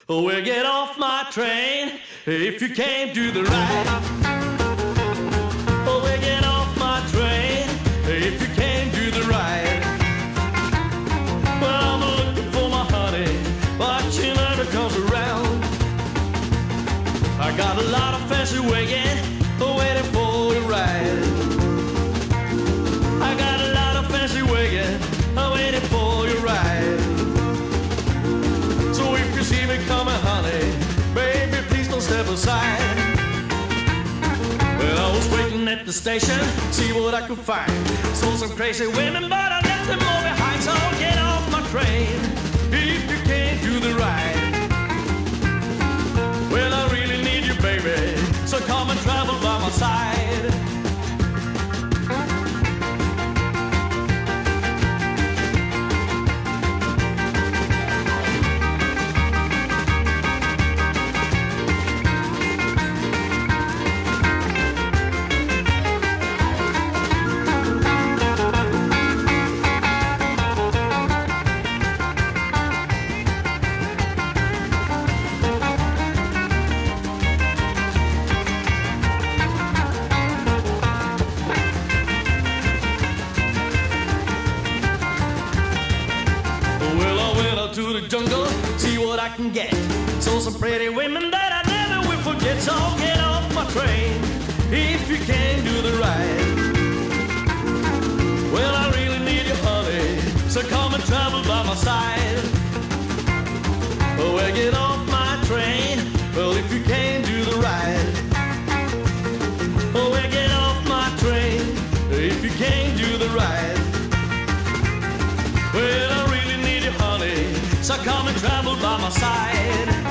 Oh, well, get off my train if you can't do the right. Oh, well, get off my train if you can't do the right. Well, I'm looking for my honey, but she never comes around. I got a lot of fancy wagon waiting for you right. I got a lot of fancy wagon waiting for you right. So if you see me coming, honey, baby, please don't step aside. Well, I was waiting at the station, see what I could find. Saw some crazy women, but I left them all behind. So get off my train if you can't do the right. Well, I really need you, baby, so come and travel by my side. To the jungle, see what I can get. Saw some pretty women that I never will forget. So get off my train if you can't do the right. Well, I really need you, honey, so come and travel by my side. Oh, well, get off my train, well, if you can't do the right. Oh, well, get off my train if you can't do the right. Well, I really need you, honey, so come and travel by my side.